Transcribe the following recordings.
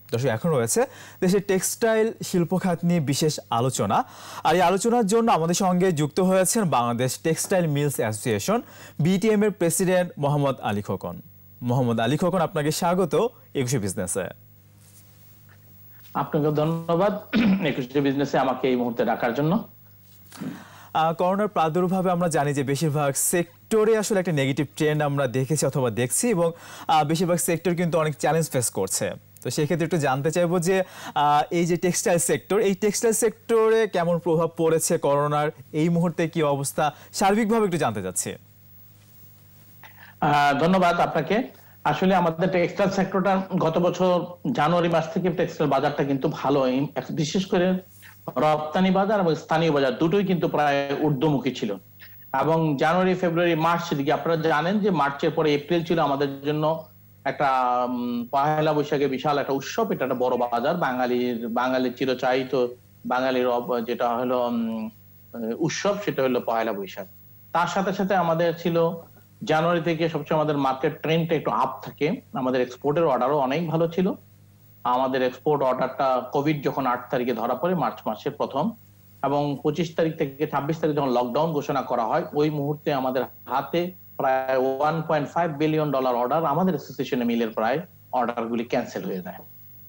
দর্শক এখন রয়েছে দেশের টেক্সটাইল শিল্প খাত নিয়ে বিশেষ আলোচনা। আর এই আলোচনার জন্য আমাদের সঙ্গে যুক্ত হয়েছেন Bangladesh textile mills association BTM এর প্রেসিডেন্ট মোহাম্মদ আলী খোকন। মোহাম্মদ আলী খোকন, আপনাকে স্বাগত একুশে বিজনেসে। আপনাকে ধন্যবাদ একুশে বিজনেসে আমাকে এই মুহূর্তে ডাকার জন্য। করোনার প্রাদুর্ভাবে আমরা জানি যে বেশিরভাগ সেক্টরে আসলে একটা নেগেটিভ ট্রেন্ড আমরা দেখেছি অথবা দেখছি, এবং বেশিরভাগ সেক্টর কিন্তু অনেক চ্যালেঞ্জ ফেস করছে। তো সেই ক্ষেত্রে একটু জানতে চাইবো যে এই যে টেক্সটাইল সেক্টর, এই টেক্সটাইল সেক্টরে কেমন প্রভাব পড়েছে করোনার, এই মুহূর্তে কি অবস্থা, সার্বিকভাবে একটু জানতে চাচ্ছি। ধন্যবাদ আপনাকে। আসলে আমাদের টেক্সটাইল সেক্টরটা গত বছর জানুয়ারি মাস থেকে টেক্সটাইল বাজারটা কিন্তু ভালো, বিশেষ করে রপ্তানি বাজার এবং স্থানীয় বাজার দুটোই কিন্তু প্রায় ঊর্ধ্বমুখী ছিল। এবং জানুয়ারি, ফেব্রুয়ারি, মার্চ দিকে আপনারা জানেন যে মার্চের পরে এপ্রিল ছিল আমাদের জন্য একটা পহেলা বৈশাখে বিশাল একটা উৎসব। এটা একটা বড় বাজার, বাঙালির চিরচাহিত বাঙালির যেটা হলো উৎসব, সেটা হলো পহেলা বৈশাখ। তার সাথে সাথে আমাদের ছিল জানুয়ারি থেকে সবচেয়ে আমাদের মার্কেট ট্রেন্ডটা একটু আপ থাকে। আমাদের এক্সপোর্টের অর্ডারও অনেক ভালো ছিল। আমাদের এক্সপোর্ট অর্ডারটা কোভিড যখন 8 তারিখে ধরা পড়ে মার্চ মাসের প্রথম, এবং 25 তারিখ থেকে 26 তারিখ যখন লকডাউন ঘোষণা করা হয়, ওই মুহূর্তে আমাদের হাতে প্রায় $1.5 বিলিয়ন অর্ডার, আমাদের অ্যাসোসিয়েশনে মিলের প্রায় অর্ডারগুলি ক্যান্সেল হয়ে যায়।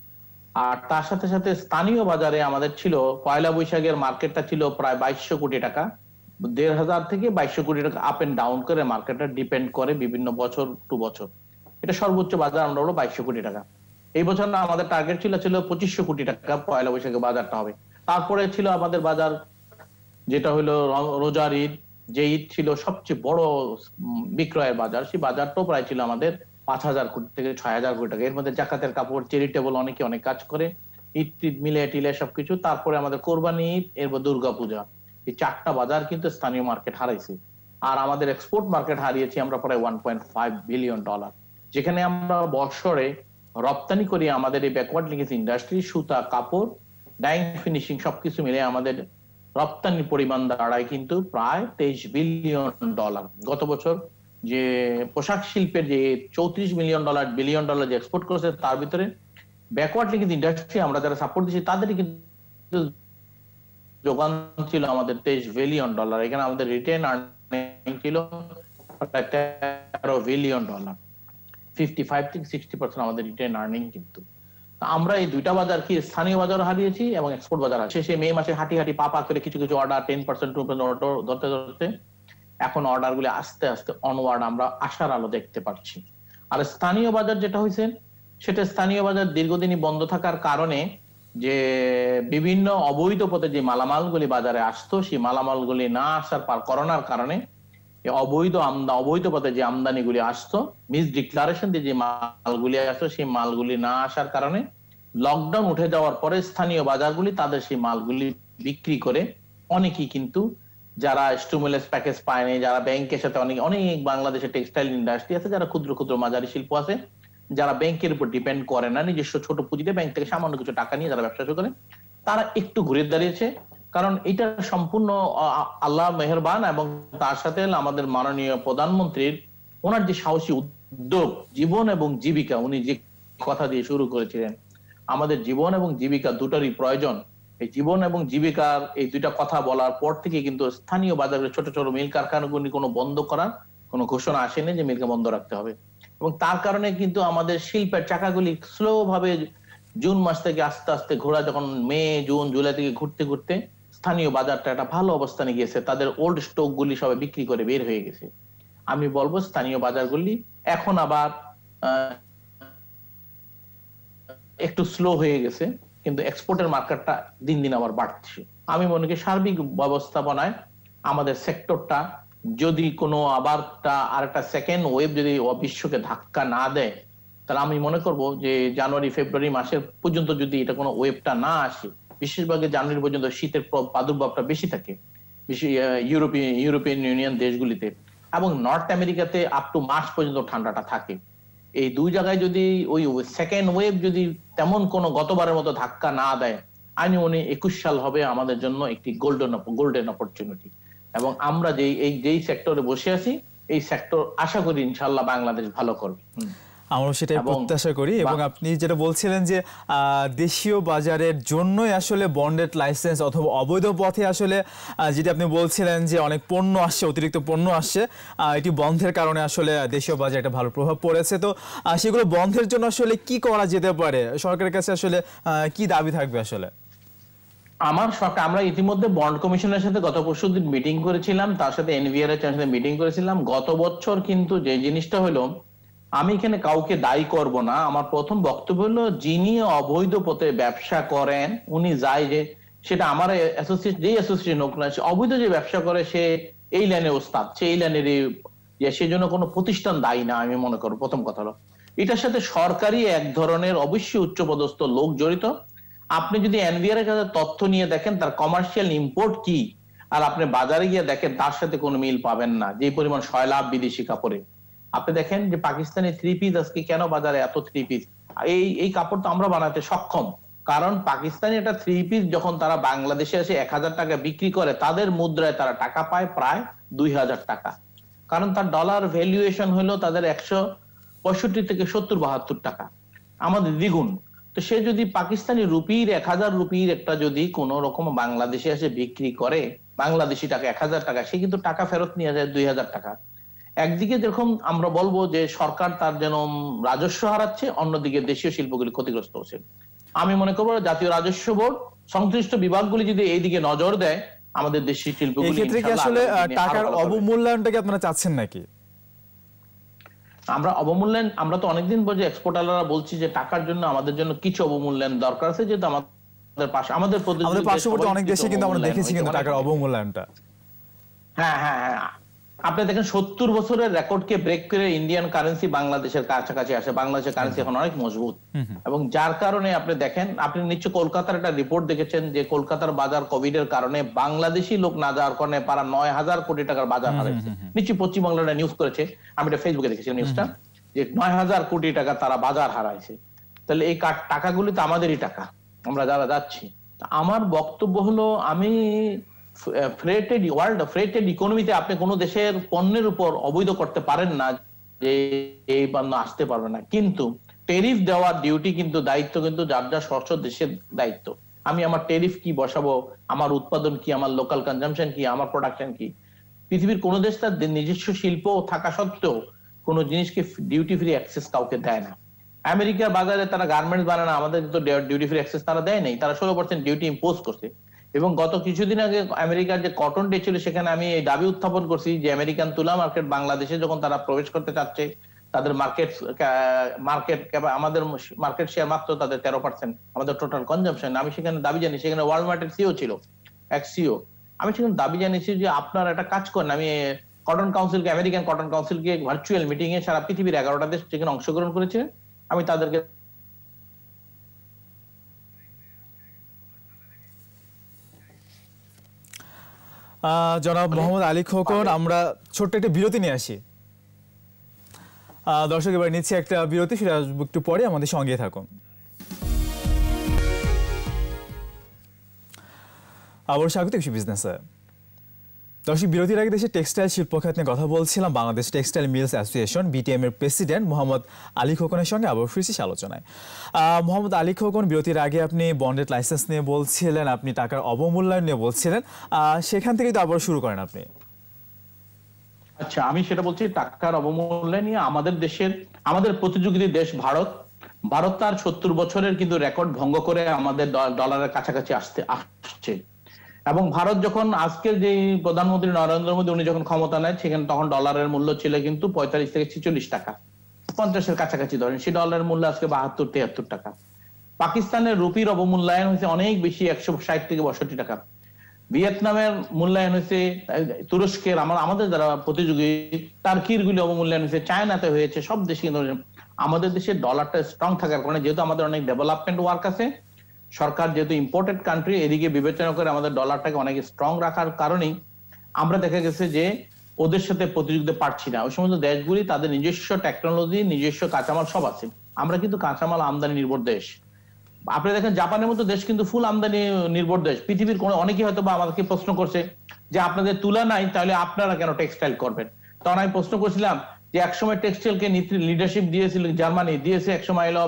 আর তার সাথে সাথে স্থানীয় বাজারে আমাদের ছিল পয়লা বৈশাখের মার্কেটটা ছিল প্রায় 2200 কোটি টাকা, 1500 থেকে 2200 কোটি টাকা আপ এন্ড ডাউন করে মার্কেটটা ডিপেন্ড করে বিভিন্ন বছর টু বছর। এটা সর্বোচ্চ বাজার আমরা হলো 2200 কোটি টাকা। এই বছর না আমাদের টার্গেট ছিল 2500 কোটি টাকা পয়লা বৈশাখে বাজারটা হবে। তারপরে ছিল আমাদের বাজার যেটা হলো রোজার ঈদ, যে ঈদ ছিল সবচেয়ে বড় বিক্রয়ের বাজার, সেই বাজারটাও প্রায় ছিল আমাদের 5000 কোটি থেকে 6000 কোটি টাকা। এর মধ্যে জাকাতের কাপড়, চ্যারিটেবল অনেকে অনেক কাজ করে, ঈদ মিলে টিলে সবকিছু। তারপরে আমাদের কোরবানি ঈদ, এরপর দুর্গাপূজা। এই 4টা বাজার কিন্তু স্থানীয় মার্কেট হারাইছে। আর আমাদের এক্সপোর্ট মার্কেট হারিয়েছি আমরা প্রায় $1.5 বিলিয়ন, যেখানে আমরা বছরে রপ্তানি করি আমাদের এই ব্যাকওয়ার্ড লিঙ্কেজ ইন্ডাস্ট্রি, সুতা, কাপড়, ডাইং, ফিনিশিং সবকিছু মিলে আমাদের রপ্তানির পরিমাণ দাঁড়ায় কিন্তু প্রায় $23 বিলিয়ন। গত বছর যে পোশাক শিল্পের যে $34 বিলিয়ন যে এক্সপোর্ট করেছে, তার ভিতরে ব্যাকওয়ার্ড লিঙ্কেজ ইন্ডাস্ট্রি আমরা যারা সাপোর্ট দিচ্ছি তাদেরই কিন্তু যোগান ছিল আমাদের $23 বিলিয়ন। এখানে আমাদের রিটেন আর্নিং ছিল প্রায় $13 বিলিয়ন। 55 থেকে 60% আমাদের রিটেন আর্নিং। কিন্তু আমরা এই দুইটা বাজার কি স্থানীয় বাজার হারিয়েছি এবং এক্সপোর্ট বাজার হারিয়েছি। শেষে মে মাসে হাঁটি পাপা করে কিছু কিছু অর্ডার 10% ধরতে এখন অর্ডার গুলি আস্তে আস্তে অনওয়ার্ড আমরা আশার আলো দেখতে পাচ্ছি। আর স্থানীয় বাজার যেটা হয়েছে, সেটা স্থানীয় বাজার দীর্ঘদিনই বন্ধ থাকার কারণে যে বিভিন্ন অবৈধ পথে যে মালামালগুলি বাজারে আসতো, সেই মালামালগুলি না আসার পর করোনার কারণে অবৈধ পথে যে আমদানিগুলি আসতো, মিস ডিক্লারেশন দিয়ে যে মালগুলি আসতো, সেই মালগুলি না আসার কারণে লকডাউন উঠে যাওয়ার পরে স্থানীয় বাজারগুলি তাদের সেই মালগুলি বিক্রি করে অনেকেই কিন্তু যারা স্টিমুলাস প্যাকেজ পায়নি, যারা ব্যাংকের সাথে অনেক বাংলাদেশের টেক্সটাইল ইন্ডাস্ট্রি আছে, যারা ক্ষুদ্র ক্ষুদ্র মাঝারি শিল্প আছে, যারা ব্যাংকের উপর ডিপেন্ড করে না, নিজস্ব ছোট পুঁজিতে ব্যাংক থেকে সামান্য কিছু টাকা নিয়ে যারা ব্যবসা শুরু করে, তারা একটু ঘুরে দাঁড়িয়েছে। কারণ এটা সম্পূর্ণ আল্লাহ মেহেরবান, এবং তার সাথে আমাদের মাননীয় প্রধানমন্ত্রীর ওনার যে সাহসী উদ্যোগ, জীবন এবং জীবিকা, উনি যে কথা দিয়ে শুরু করেছিলেন, আমাদের জীবন এবং জীবিকা দুটারই প্রয়োজন। এই জীবন এবং জীবিকার এই দুইটা কথা বলার পর থেকে কিন্তু স্থানীয় বাজারের ছোট ছোট মিল কারখানাগুলি কোনো বন্ধ করার কোনো ঘোষণা আসেনি যে মিলকে বন্ধ রাখতে হবে। এবং তার কারণে কিন্তু আমাদের শিল্পের চাকাগুলি স্লো ভাবে জুন মাস থেকে আস্তে আস্তে ঘোরা, যখন মে, জুন, জুলাই থেকে ঘুরতে ঘুরতে স্থানীয় বাজারটা একটা ভালো অবস্থানে গিয়েছে। তাদের ওল্ড স্টক গুলি সবাই বিক্রি করে বের হয়ে গেছে। আমি বলবো স্থানীয় বাজারগুলি এখন আবার একটু স্লো হয়ে গেছে, কিন্তু এক্সপোর্টের মার্কেটটা দিন দিন আবার বাড়ছে। আমি মনে করি সার্বিক ব্যবস্থাপনায় আমাদের সেক্টরটা যদি কোনো আরেকটা সেকেন্ড ওয়েভ যদি বিশ্বকে ধাক্কা না দেয়, তাহলে আমি মনে করব যে জানুয়ারি, ফেব্রুয়ারি মাসের পর্যন্ত যদি এটা কোনো ওয়েভটা না আসে, বিশেষভাবে জানুয়ারি পর্যন্ত শীতের প্রাদুর্ভাবটা বেশি থাকে ইউরোপিয়ান ইউনিয়ন দেশগুলিতে, এবং নর্থ আমেরিকাতে আপ টু মার্চ পর্যন্ত ঠান্ডাটা থাকে। এই দুই জায়গায় যদি ওই সেকেন্ড ওয়েভ যদি তেমন কোনো গতবারের মতো ধাক্কা না দেয়, আমি মনে 21 সাল হবে আমাদের জন্য একটি গোল্ডেন অপরচুনিটি। এবং আমরা যেই সেক্টরে বসে আছি, এই সেক্টর আশা করি ইনশাল্লাহ বাংলাদেশ ভালো করবে। আমরা সেটাই প্রত্যাশা করি। এবং আপনি যেটা বলছিলেন যে দেশীয় বাজারের জন্যই আসলে বন্ডেড লাইসেন্স অথবা অবৈধ পথে আসলে যেটা আপনি বলছিলেন যে অনেক পণ্য আসছে, অতিরিক্ত পণ্য আসছে, এটি বন্ধের কারণে আসলে দেশীয় বাজারে একটা ভালো প্রভাব পড়েছে। তো সেগুলো বন্ধের জন্য আসলে কি করা যেতে পারে, সরকারের কাছে আসলে কি দাবি থাকবে? আসলে আমরা ইতিমধ্যে বন্ড কমিশনের সাথে গত পরশুদিন মিটিং করেছিলাম, তার সাথে এনভিআর এর সাথে মিটিং করেছিলাম। গত বছর কিন্তু যে জিনিসটা হলো, আমি এখানে কাউকে দায়ী করব না। আমার প্রথম বক্তব্য হলো, যিনি অবৈধ পথে ব্যবসা করেন উনি যাই যে সেটা আমার অ্যাসোসিয়েশন হোক না, সে অবৈধ যে ব্যবসা করে সে এই লাইনে ওস্তাদ, সে এই লাইনের সেই জন্য কোনো প্রতিষ্ঠান দায়ী না আমি মনে করব। প্রথম কথা হলো এটার সাথে সরকারি এক ধরনের অবশ্যই উচ্চপদস্থ লোক জড়িত। আপনি যদি এনবিআর এর কাছে তথ্য নিয়ে দেখেন তার কমার্শিয়াল ইম্পোর্ট কি, আর আপনি বাজারে গিয়ে দেখেন তার সাথে কোনো মিল পাবেন না, যে পরিমাণ 6 লাখ বিদেশি কাপড়ে। আপনি দেখেন যে পাকিস্তানি 3 পিস আজকে কেন বাজারে এত 3 পিস, এই কাপড় তো আমরা বানাতে সক্ষম, কারণ পাকিস্তানি একটা 3 পিস যখন তারা বাংলাদেশে এসে 1000 টাকা বিক্রি করে, তাদের মুদ্রায় তারা টাকা পায় প্রায় 2000 টাকা, কারণ তার ডলার ভ্যালুয়েশন হলো তাদের 165 থেকে 70-72 টাকা, আমাদের দ্বিগুণ। তো সে যদি পাকিস্তানি রুপির 1000 রুপির একটা যদি কোন রকম বাংলাদেশে এসে বিক্রি করে বাংলাদেশি টাকা 1000 টাকা, সে কিন্তু টাকা ফেরত নিয়ে যায় 2000 টাকা। একদিকে যেরকম আমরা বলবো যে সরকার তার যেন রাজস্ব হারাচ্ছে, অন্যদিকে দেশীয় শিল্পগুলি ক্ষতিগ্রস্ত হচ্ছে। আমি মনে করবো জাতীয় রাজস্ব বোর্ড সংশ্লিষ্ট বিভাগগুলি যদি এইদিকে নজর দেয়, আমাদের দেশীয় শিল্পগুলি এক্ষেত্রে কি আসলে টাকার অবমূল্যায়নটাকে আপনারা চাচ্ছেন নাকি? আমরা অবমূল্যায়ন, আমরা তো অনেকদিন বলছি, এক্সপোর্টাররা বলছি যে টাকার জন্য আমাদের জন্য কিছু অবমূল্যায়ন দরকার আছে, যেহেতু আমাদের পার্শ্ববর্তী অনেক দেশে কিন্তু আমরা দেখেছি কিন্তু টাকার অবমূল্যায়নটা। হ্যাঁ হ্যাঁ হ্যাঁ, আপনি দেখেন 70 বছরের রেকর্ডকে ব্রেক করে ইন্ডিয়ান কারেন্সি বাংলাদেশের কাছাকাছি আসে। বাংলাদেশের কারেন্সি এখন অনেক মজবুত, এবং যার কারণে আপনি দেখেন, আপনি নিশ্চয় কলকাতার একটা রিপোর্ট দেখেছেন যে কলকাতার বাজার কোভিড এর কারণে বাংলাদেশি লোক না যাওয়ার কারণে পারা 9000 কোটি টাকার বাজার হারাইছে। নিশ্চয়ই পশ্চিমবাংলার নিউজ করেছে, আমি এটা ফেসবুকে দেখেছি নিউজটা, যে 9000 কোটি টাকা তারা বাজার হারাইছে। তাহলে এই টাকাগুলি তো আমাদেরই টাকা, আমরা যারা যাচ্ছি। আমার বক্তব্য হলো, আমি ফ্রেটেড ইকোনমিতে আপনি কোন দেশের পণ্যের উপর অবৈধ করতে পারেন না যে এই পণ্য আসতে পারবে না, কিন্তু ট্যারিফ দেওয়ার ডিউটি কিন্তু দায়িত্ব কিন্তু যার যার স্বচ্ছ দেশের দায়িত্ব। আমি আমার ট্যারিফ কি বসাবো, আমার উৎপাদন কি, আমার লোকাল কনজাম্পশন কি, আমার প্রোডাকশন কি। পৃথিবীর কোন দেশ তার নিজস্ব শিল্প থাকা সত্ত্বেও কোন জিনিসকে ডিউটি ফ্রি অ্যাক্সেস কাউকে দেয় না। আমেরিকার বাজারে তারা গার্মেন্টস বানায় না, আমাদের তো ডিউটি ফ্রি অ্যাক্সেস তারা দেয় নাই, তারা 16% ডিউটি ইম্পোজ করছে। এবং গত কিছুদিন আগে আমেরিকার যে কটন ডে ছিল, সেখানে আমি এই দাবি উত্থাপন করছি যে আমেরিকান তুলা মার্কেট বাংলাদেশে যখন তারা প্রবেশ করতে চাচ্ছে, তাদের মার্কেট আমাদের মার্কেট শেয়ার মাত্র তাদের 13%, আমাদের টোটাল কনজাম্পশন। আমি সেখানে দাবি জানি, সেখানে ওয়ালমার্টের সিও ছিল, এক সিও, আমি সেখানে দাবি জানিয়েছি যে আপনারা একটা কাজ করেন। আমি কটন কাউন্সিলকে, আমেরিকান কটন কাউন্সিলকে ভার্চুয়াল মিটিং এ সারা পৃথিবীর 11টা দেশ সেখানে অংশগ্রহণ করেছে, আমি তাদেরকে জনাব মোহাম্মদ আলী খোকন, আমরা ছোট্ট একটা বিরতি নিয়ে আসি। দর্শক, এবার নিচ্ছি একটা বিরতি, সেটা একটু পরে, আমাদের সঙ্গে থাকুন। আবার স্বাগত ETV বিজনেসে। দর্শক, বিরতির আগে দেশে টেক্সটাইল শিল্প খাত নিয়ে কথা বলছিলাম। Bangladesh textile mills association BTM এর প্রেসিডেন্ট মোহাম্মদ আলী খোকনের সঙ্গে আবার ফিরছি আলোচনায়। মোহাম্মদ আলী খোকন, বিরতির আগে আপনি বন্ডেড লাইসেন্স নিয়ে বলছিলেন, আপনি টাকার অবমূল্যায়ন নিয়ে বলছিলেন, সেখান থেকেই তো আবার শুরু করেন আপনি। আচ্ছা, আমি সেটা বলছি, টাকার অবমূল্যায়ন নিয়ে আমাদের প্রতিযোগী দেশ ভারত তার 70 বছরের কিন্তু রেকর্ড ভঙ্গ করে আমাদের ডলারের কাছাকাছি আসছে। এবং ভারত যখন আজকের যে প্রধানমন্ত্রী নরেন্দ্র মোদী উনি যখন ক্ষমতা নেয়, সেখানে তখন ডলারের মূল্য ছিল কিন্তু 45 থেকে 46 টাকা, 50-এর কাছাকাছি ধরেন। সেই ডলারের মূল্য আজকে 72-73 টাকা। পাকিস্তানের রুপির অবমূল্যায়ন হয়েছে অনেক বেশি, 160 থেকে 62 টাকা। ভিয়েতনামের মূল্যায়ন হয়েছে, তুরস্কের, আমাদের যারা প্রতিযোগী টার্কির গুলি অবমূল্যায়ন হয়েছে, চায়নাতে হয়েছে, সব দেশে। আমাদের দেশের ডলারটা স্ট্রং থাকার কারণে, যেহেতু আমাদের অনেক ডেভেলপমেন্ট ওয়ার্ক আছে, সরকার যেহেতু ইম্পোর্টেড কান্ট্রি, এদিকে বিবেচনা করে আমাদের ডলারটাকে অনেক স্ট্রং রাখার কারণেই আমরা দেখা গেছে যে ওদের সাথে প্রতিযোগিতা পারছি না। ওই সমস্ত দেশগুলি তাদের নিজস্ব টেকনোলজি, নিজস্ব কাঁচামাল সব আছে, আমরা কিন্তু কাঁচামাল আমদানি নির্ভর দেশ। আপনি দেখেন জাপানের মতো দেশ কিন্তু ফুল আমদানি নির্ভর দেশ। পৃথিবীর কোনো অনেকেই হয়তো বা আমাকে প্রশ্ন করছে যে আপনাদের তুলা নাই, তাহলে আপনারা কেন টেক্সটাইল করবেন? তখন আমি প্রশ্ন করছিলাম যে একসময় টেক্সটাইলকে লিডারশিপ দিয়েছিল জার্মানি, দিয়েছে একসময় হলো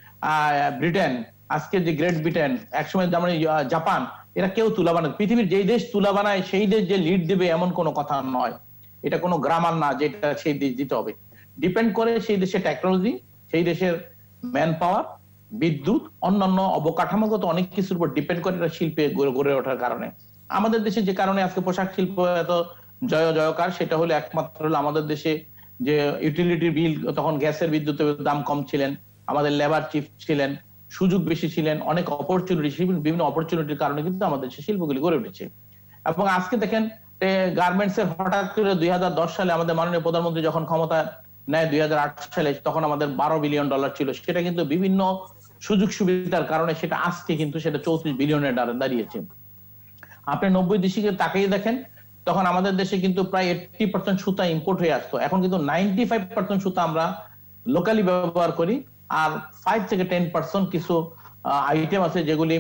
ব্রিটেন, আজকে যে গ্রেট ব্রিটেন, একসময় জার্মানি, জাপান, এরা কেউ তুলা বানায়। পৃথিবীর যেই দেশ তুলা বানায় সেই দেশ যে লিড দেবে এমন কোনো কথা নয়, এটা কোনো গ্রামার না যেটা সেই দেশ দিতে হবে। ডিপেন্ড করে সেই দেশের টেকনোলজি, সেই দেশের ম্যান পাওয়ার, বিদ্যুৎ, অন্যান্য অবকাঠামোগত অনেক কিছুর উপর ডিপেন্ড করে এটা শিল্পে গড়ে ওঠার কারণে। আমাদের দেশে যে কারণে আজকে পোশাক শিল্প এত জয়কার, সেটা হলো একমাত্র হলো আমাদের দেশে যে ইউটিলিটি বিল, তখন গ্যাসের বিদ্যুতের দাম কম ছিলেন, আমাদের লেবার চিপ ছিলেন, সুযোগ বেশি ছিলেন, অনেক অপরচুনিটি, বিভিন্ন অপরচুনিটির কারণে কিন্তু আমাদের দেশে শিল্পগুলি গড়ে উঠেছে। এবং আজকে দেখেন গার্মেন্টস এর হঠাৎ করে 2010 সালে আমাদের মাননীয় প্রধানমন্ত্রী যখন ক্ষমতা নেয় 2008 সালে, তখন আমাদের $12 বিলিয়ন ছিল। সেটা কিন্তু বিভিন্ন সুযোগ সুবিধার কারণে সেটা আজকে কিন্তু সেটা 34 বিলিয়নে দাঁড়িয়েছে। আপনি 90 দশকে তাকিয়ে দেখেন, তখন আমাদের দেশে কিন্তু প্রায় 80% সুতা ইম্পোর্ট হয়ে আসতো, এখন কিন্তু 95% সুতা আমরা লোকালি ব্যবহার করি। আর 5 থেকে 10% কিছু আইটেম আছে যেগুলি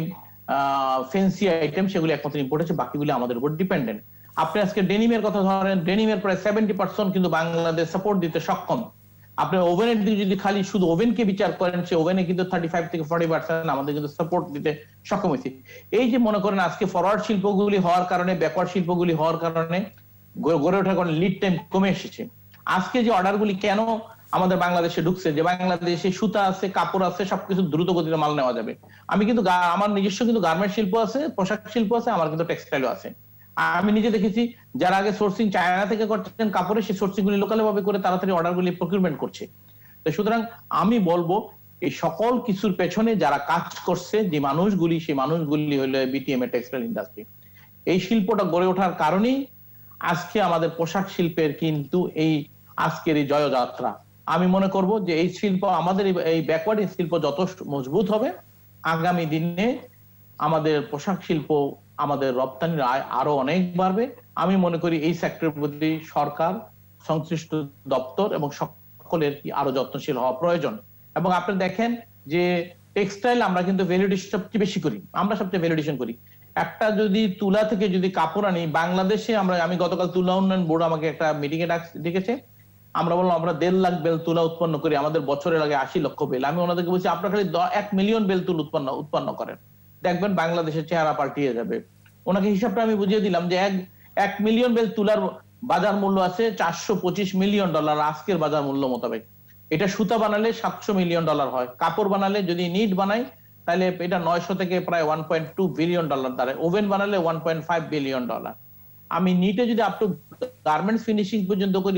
ফ্যান্সি আইটেম, সেগুলি একমাত্র ইম্পোর্ট হচ্ছে, বাকিগুলি আমাদের উপর ডিপেন্ডেন্ট। আপনি আজকে ডেনিমের কথা ধরেন, ডেনিমের প্রায় 70% কিন্তু বাংলাদেশ সাপোর্ট দিতে সক্ষম। আপনি ওভেনের দিকে যদি খালি শুধু ওভেনকে বিচার করেন, সে ওভেনে কিন্তু 35 থেকে 40% আমাদের কিন্তু সাপোর্ট দিতে সক্ষম হয়েছে। এই যে মনে করেন আজকে ফরওয়ার্ড শিল্পগুলি হওয়ার কারণে, ব্যাকওয়ার্ড শিল্পগুলি হওয়ার কারণে, গড়ে ওঠার কারণে লিড টাইম কমে এসেছে। আজকে যে অর্ডারগুলি কেন আমাদের বাংলাদেশে ঢুকছে, যে বাংলাদেশে সুতা আছে, কাপড় আছে, সবকিছু দ্রুত গতিতে মাল নেওয়া যাবে। আমি কিন্তু আমার নিজস্ব কিন্তু গার্মেন্ট শিল্প আছে, পোশাক শিল্প আছে, আমার কিন্তু টেক্সটাইলও আছে। আমি নিজে দেখেছি যারা আগে সোর্সিং চায়না থেকে করতেন কাপড়ে, সেই সোর্সিং গুলি লোকালি ভাবে করে তাড়াতাড়ি অর্ডারগুলি প্রকিউরমেন্ট করছে। তো সুতরাং আমি বলবো এই সকল কিছুর পেছনে যারা কাজ করছে, যে মানুষগুলি, সেই মানুষগুলি হলো বিটিএম এ টেক্সটাইল ইন্ডাস্ট্রি। এই শিল্পটা গড়ে ওঠার কারণেই আজকে আমাদের পোশাক শিল্পের কিন্তু এই আজকের এই জয়যাত্রা। আমি মনে করব যে এই শিল্প, আমাদের এই ব্যাকওয়ার্ড শিল্প যত মজবুত হবে, আগামী দিনে আমাদের পোশাক শিল্প, আমাদের রপ্তানির আয় আরো অনেক বাড়বে। আমি মনে করি এই সেক্টরের প্রতি সরকার, সংশ্লিষ্ট দপ্তর এবং সকলের কি আরো যত্নশীল হওয়া প্রয়োজন। এবং আপনি দেখেন যে টেক্সটাইল আমরা কিন্তু ভ্যালিডেশন সবচেয়ে বেশি করি, আমরা সবচেয়ে ভ্যালিডেশন করি। একটা যদি তুলা থেকে যদি কাপড় আনি বাংলাদেশে, আমি গতকাল তুলা উন্নয়ন বোর্ড আমাকে একটা মিটিং এ ডেকেছে, আমরা বললাম আমরা 1.5 লাখ বেল তুলা উৎপন্ন করি, আমাদের বছরে লাগে 80 লক্ষ বেল। আমি ওনাদেরকে বলছি আপনারা খালি 1 মিলিয়ন বেল তুল উৎপন্ন করেন, দেখবেন বাংলাদেশের চেহারা পাল্টিয়ে যাবে। ওনাকে হিসাবটা আমি বুঝিয়ে দিলাম যে 1 মিলিয়ন বেল তুলার বাজার মূল্য আছে $425 মিলিয়ন আজকের বাজার মূল্য মোতাবেক। এটা সুতা বানালে $700 মিলিয়ন হয়, কাপড় বানালে যদি নিট বানাই তাহলে এটা 900 থেকে প্রায় $1.2 বিলিয়ন দাঁড়ায়, ওভেন বানালে $1.5 বিলিয়ন। আমি নিটে যদি আপ টু গার্মেন্টস ফিনিশিং পর্যন্ত করি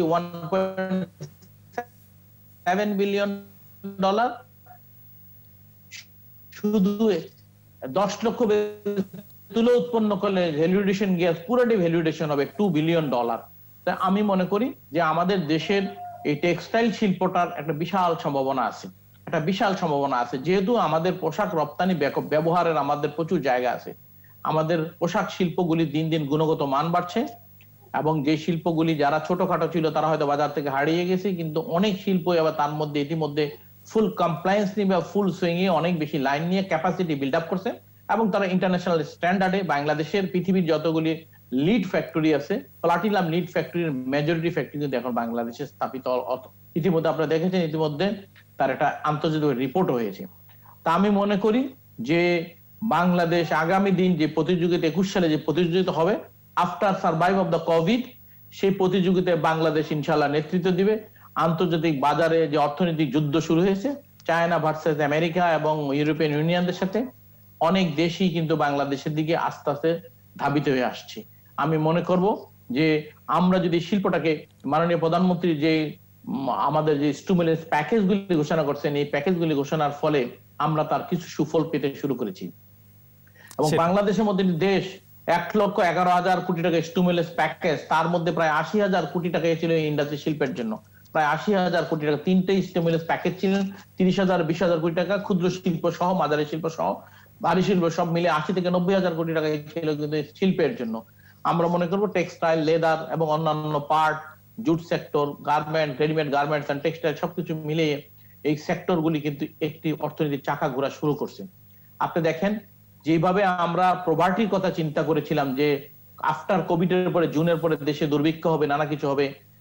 $1.7 বিলিয়ন, শুধু 10 লক্ষ তুলো উৎপন্ন করলে ভ্যালুয়েশন গ্যাস পুরোটাই ভ্যালুয়েশন হবে $2 বিলিয়ন। তাই আমি মনে করি যে আমাদের দেশের এই টেক্সটাইল শিল্পটার একটা বিশাল সম্ভাবনা আছে, একটা বিশাল সম্ভাবনা আছে। যেহেতু আমাদের পোশাক রপ্তানি ব্যবহারের আমাদের প্রচুর জায়গা আছে, আমাদের পোশাক শিল্পগুলি দিন দিন গুণগত মান বাড়ছে, এবং যে শিল্পগুলি যারা ছোটখাটো ছিল তারা হয়তো বাজার থেকে হারিয়ে গেছে, কিন্তু অনেক শিল্প আবার তার মধ্যে ইতিমধ্যে ফুল কমপ্লায়েন্স নিয়ে বা ফুল সুইং এ অনেক বেশি লাইন নিয়ে ক্যাপাসিটি বিল্ড আপ করছে, এবং তারা ইন্টারন্যাশনাল স্ট্যান্ডার্ডে বাংলাদেশের পৃথিবীর যতগুলি লিড ফ্যাক্টরি আছে, প্লাটিনাম লিড ফ্যাক্টরির মেজরিটি ফ্যাক্টরি কিন্তু এখন বাংলাদেশে স্থাপিত। ইতিমধ্যে আপনারা দেখেছেন, ইতিমধ্যে তার একটা আন্তর্জাতিক রিপোর্ট হয়েছে। তা আমি মনে করি যে বাংলাদেশ আগামী দিন যে প্রতিযোগিতা 21 সালে যে প্রতিযোগিতা হবে after survive of the Covid, সেই প্রতিযোগিতায় বাংলাদেশ ইনশাআল্লাহ নেতৃত্ব দিবে। আন্তর্জাতিক বাজারে যে অর্থনৈতিক যুদ্ধ শুরু হয়েছে চায়না ভার্সেস আমেরিকা এবং ইউরোপিয়ান ইউনিয়নদের সাথে, অনেক দেশই কিন্তু বাংলাদেশের দিকে আস্তে আস্তে ধাবিত হয়ে আসছে। আমি মনে করব যে আমরা যদি শিল্পটাকে, মাননীয় প্রধানমন্ত্রী যে আমাদের যে স্টিমুলাস প্যাকেজগুলি ঘোষণা করছেন, এই প্যাকেজগুলি ঘোষণার ফলে আমরা তার কিছু সুফল পেতে শুরু করেছি। এবং বাংলাদেশের মধ্যে দেশ 1,11,000 কোটি টাকা স্টিমুলাস প্যাকেজ, তার মধ্যে প্রায় 80,000 কোটি টাকা ছিল ইন্ডাস্ট্রি শিল্পের জন্য, প্রায় 80,000 কোটি টাকা, 3টে স্টিমুলাস প্যাকেজ ছিলেন, 30,000 20,000 কোটি টাকা, ক্ষুদ্র শিল্প সহ, মাঝারি শিল্প সহ, ভারী শিল্প সব মিলে 80 থেকে 90,000 কোটি টাকা ছিল কিন্তু শিল্পের জন্য। আমরা মনে করবো টেক্সটাইল, লেদার এবং অন্যান্য part, jute sector, garment, readymade garments and textile সবকিছু মিলিয়ে এই সেক্টর গুলি কিন্তু একটি অর্থনৈতিক চাকা ঘোরা শুরু করছে। আপনি দেখেন যেভাবে আমরা প্রভার্টির কথা চিন্তা করেছিলাম যে আফটার কোভিড এর পরে, জুনের পরে দেশে দুর্ভিক্ষ হবে, নানা কিছু হবে,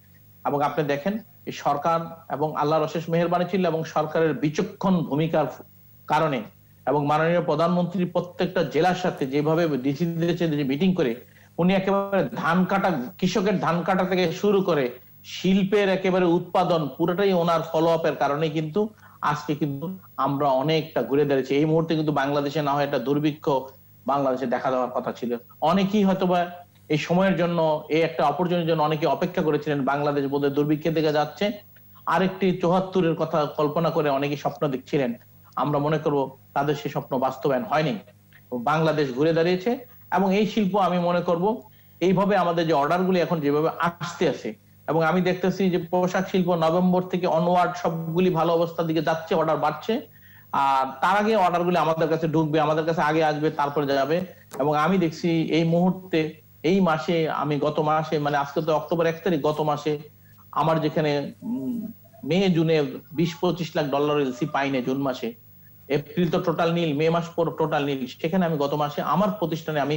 এবং আপনি দেখেন এই সরকার এবং আল্লাহর অশেষ মেহেরবানি ছিল এবং সরকারের বিচক্ষণ ভূমিকার কারণে এবং মাননীয় প্রধানমন্ত্রী প্রত্যেকটা জেলার সাথে যেভাবে ডিসিদের সাথে মিটিং করে উনি একেবারে ধান কাটা, কৃষকের ধান কাটা থেকে শুরু করে শিল্পের একেবারে উৎপাদন পুরোটাই ওনার ফলো আপের কারণে কিন্তু আজকে কিন্তু আমরা অনেকটা ঘুরে দাঁড়িয়েছি। এই মুহূর্তে কিন্তু বাংলাদেশে না হয় একটা দুর্ভিক্ষ বাংলাদেশে দেখা দেওয়ার কথা ছিল। অনেকেই হয়তোবা এই সময়ের জন্য, এই একটা অপরচুনিটির জন্য অনেকে অপেক্ষা করেছিলেন, বাংলাদেশ বোধহয় দুর্ভিক্ষের দিকে যাচ্ছে, আরেকটি ৭৪-এর কথা কল্পনা করে অনেকে স্বপ্ন দেখছিলেন। আমরা মনে করব তাদের সেই স্বপ্ন বাস্তবায়ন হয়নি, বাংলাদেশ ঘুরে দাঁড়িয়েছে। এবং এই শিল্প আমি মনে করব এইভাবে আমাদের যে অর্ডারগুলি এখন যেভাবে আসতে আছে, এবং আমি দেখতেছি যে পোশাক শিল্প নভেম্বর থেকে অনওয়ার্ড সবগুলি ভালো অবস্থার দিকে যাচ্ছে, অর্ডার বাড়ছে। আর তার আগে অর্ডারগুলি আমাদের কাছে ঢুকবে, আমাদের কাছে আগে আসবে, তারপরে যাবে। এবং আমি দেখছি এই মুহূর্তে, এই মাসে, আমি গত মাসে, মানে আজকে তো অক্টোবর ১ তারিখ, গত মাসে আমার যেখানে মে জুনে ২০-২৫ লাখ ডলার এলসি পাইনি জুন মাসে, এপ্রিল তো টোটাল নীল, মে মাস পর টোটাল নীল, সেখানে আমি গত মাসে আমার প্রতিষ্ঠানে আমি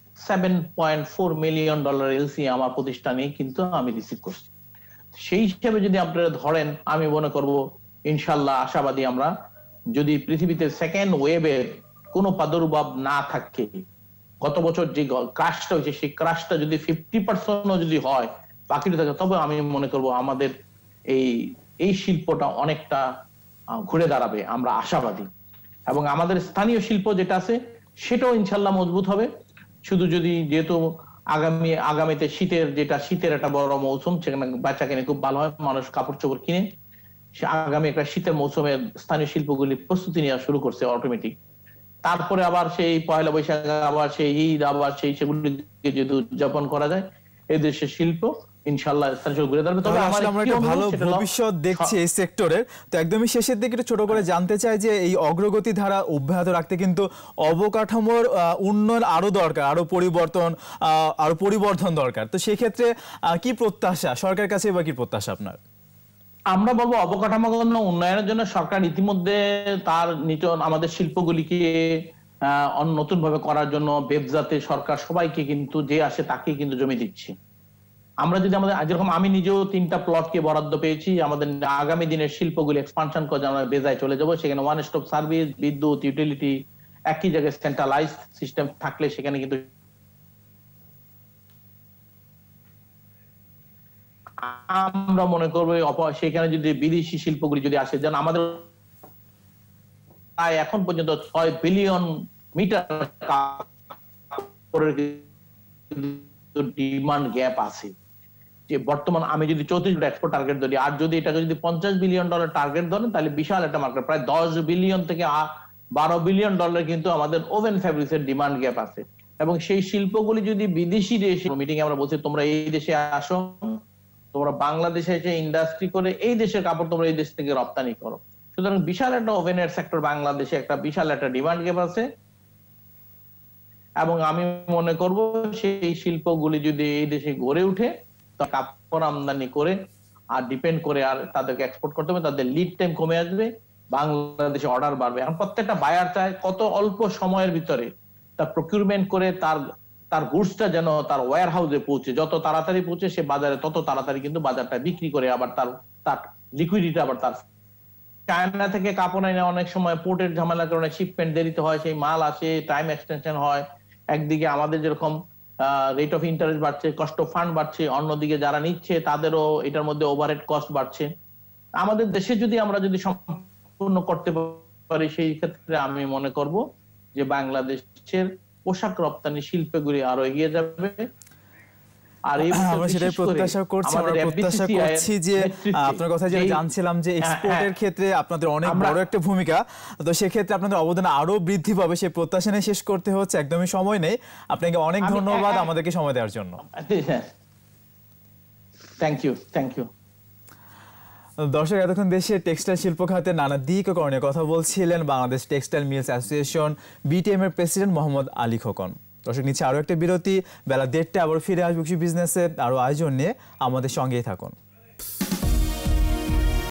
$7.4 মিলিয়ন এলসি আমার প্রতিষ্ঠানে কিন্তু আমি রিসিভ করছি। সেই হিসেবে যদি আপনারা ধরেন, আমি মনে করব ইনশাল্লাহ আশাবাদী আমরা, যদি পৃথিবীতে সেকেন্ড ওয়েভের কোনো প্রাদুর্ভাব না থাকে, গত বছর যে ক্রাশটা হয়েছে সেই ক্রাশটা যদি 50% যদি হয়, বাকিটা থাকে, তবে আমি মনে করব আমাদের এই শিল্পটা অনেকটা ঘুরে দাঁড়াবে, আমরা আশাবাদী। এবং আমাদের স্থানীয় শিল্প যেটা আছে সেটাও ইনশাল্লাহ মজবুত হবে। শুধু যদি, যেহেতু আগামীতে শীতের একটা বড় মৌসুম, সেখানে বাচ্চা কিনে খুব ভালো হয়, মানুষ কাপড় চোপড় কিনে, আগামী একটা শীতের মৌসুমে স্থানীয় শিল্পগুলি প্রস্তুতি নেওয়া শুরু করছে অটোমেটিক। তারপরে আবার সেই পয়লা বৈশাখ, আবার সেই ঈদ, আবার সেগুলিকে যদি উদযাপন করা যায়, এই দেশের শিল্প ইনশাআল্লাহ ঘুরে দাঁড়াবে। তবে আমরা একটা ভালো ভবিষ্যৎ দেখছি এই সেক্টরের। তো একদমই শেষের দিকে একটু ছোট করে জানতে চাই যে এই অগ্রগতি ধারা অব্যাহত রাখতে কিন্তু অবকাঠামোর উন্নয়ন আরো দরকার, আরো পরিবর্ধন দরকার। তো সেই ক্ষেত্রে কি প্রত্যাশা সরকারের কাছে, বা কি প্রত্যাশা আপনার? আমরা বলবো অবকাঠামোগত উন্নয়নের জন্য সরকার ইতিমধ্যে তার আমাদের শিল্পগুলিকে নতুন ভাবে করার জন্য বেবজাতে সরকার সবাইকে কিন্তু যে আসে তাকে কিন্তু জমি দিচ্ছে। আমরা যদি যেরকম আমি নিজেও 3টা প্লটকে বরাদ্দ পেয়েছি, আমাদের আগামী দিনের শিল্পগুলি এক্সপানশন করে আমরা বেজায় চলে যাব, সেখানে ওয়ান স্টপ সার্ভিস, বিদ্যুৎ, ইউটিলিটি একই জায়গায় সেন্ট্রালাইজ সিস্টেম থাকলে সেখানে কিন্তু আমরা মনে করবো সেখানে যদি বিদেশি শিল্পগুলি যদি আসে, যেন আমাদের এখন পর্যন্ত 6 বিলিয়ন মিটার ডিমান্ড গ্যাপ আছে। যে বর্তমান আমি যদি 34 এক্সপোর্ট টার্গেট ধরি, আর যদি এটাকে যদি $50 বিলিয়ন টার্গেট ধরেন, তাহলে বিশাল একটা মার্কেট, প্রায় 10 বিলিয়ন থেকে 12 বিলিয়ন ডলার কিন্তু আমাদের ওভেন ফ্যাব্রিক্সের ডিমান্ড গ্যাপ আছে। এবং সেই শিল্পগুলি যদি বিদেশি দেশে, মিটিং আমরা বলছি তোমরা এই দেশে আসো, তোমরা বাংলাদেশে এসে ইন্ডাস্ট্রি করে এই দেশের কাপড় তোমরা এই দেশ থেকে রপ্তানি করো। সুতরাং বিশাল একটা ওভেনের সেক্টর বাংলাদেশে, একটা বিশাল একটা ডিমান্ড গ্যাপ আছে। এবং আমি মনে করব সেই শিল্পগুলি যদি এই দেশে গড়ে উঠে, কাপড় আমদানি করে আর ডিপেন্ড করে আর তাদেরকে এক্সপোর্ট করতে হবে, তাদের লিড টাইম কমে আসবে, বাংলাদেশে অর্ডার বাড়বে। এখন প্রত্যেকটা বায়ার চায় কত অল্প সময়ের ভিতরে তার প্রকিউরমেন্ট করে তার গুডসটা যেন তার ওয়্যার হাউসে পৌঁছে, যত তাড়াতাড়ি পৌঁছে সে বাজারে তত তাড়াতাড়ি কিন্তু বাজারটা বিক্রি করে, আবার তার লিকুইডিটি, আবার তার চায়না থেকে কাপড় এনে অনেক সময় পোর্টের ঝামেলার কারণে শিপমেন্ট দেরিতে হয়, সেই মাল আসে, টাইম এক্সটেনশন হয়। একদিকে আমাদের যেরকম রেট অফ ইন্টারেস্ট বাড়ছে, কস্ট অফ ফান্ড বাড়ছে, অন্যদিকে যারা নিচ্ছে তাদেরও এটার মধ্যে ওভারহেড কস্ট বাড়ছে। আমাদের দেশে যদি আমরা সম্পূর্ণ করতে পারি, সেই ক্ষেত্রে আমি মনে করব যে বাংলাদেশের পোশাক রপ্তানি শিল্পগুলি আরো এগিয়ে যাবে। আর আমরা সেটাই প্রত্যাশা করছি। আমরা প্রত্যাশা করছি যে আপনার কথা যেটা জানছিলাম যে এক্সপোর্টের ক্ষেত্রে আপনাদের অনেক বড় একটা ভূমিকা, তো সেক্ষেত্রে আপনাদের অবদান আরো বৃদ্ধি পাবে, সেই প্রত্যাশা নিয়ে শেষ করতে হচ্ছে, একদমই সময় নেই। আপনাকে অনেক ধন্যবাদ আমাদেরকে সময় দেওয়ার জন্য। Thank you. দর্শক, এতক্ষণ দেশের টেক্সটাইল শিল্প খাতে নানা দিক ও করণীয় কথা বলছিলেন Bangladesh textile mills association BTM এর প্রেসিডেন্ট মোহাম্মদ আলী খোকন। দর্শক, নিচ্ছে আরো একটা বিরতি, বেলা 1:30 আবার ফিরে আসবো বিজনেসের আরো আয়োজন নিয়ে, আমাদের সঙ্গেই থাকুন।